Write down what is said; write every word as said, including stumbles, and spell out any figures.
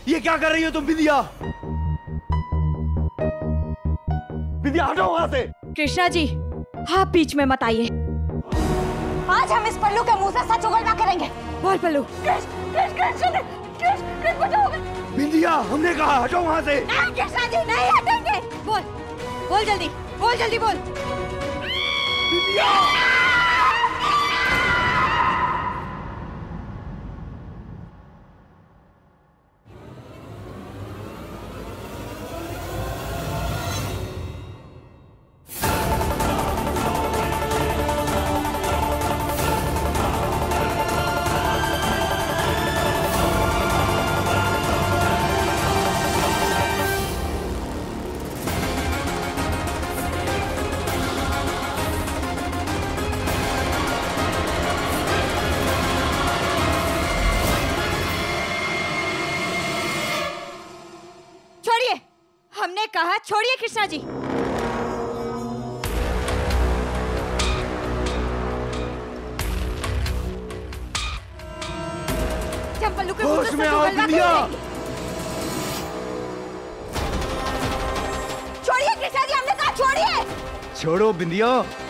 ये क्या कर रही हो तुम बिंदिया? बिंदिया हटो वहां से। कृष्णा जी, आप बीच में मत आइए। आज हम इस पल्लू के मुंह से सच उगलना करेंगे। बोल पल्लू। बिंदिया, हमने कहा हटो वहां से। नहीं कृष्णा जी, नहीं हटेंगे। बोल बोल जल्दी, बोल जल्दी बोल। बिंदिया! हमने कहा छोड़िए कृष्णा जी। जब पल्लू के मुंह से में आओ बिंदिया। छोड़िए कृष्णा जी, हमने कहा छोड़िए। छोड़ो बिंदिया।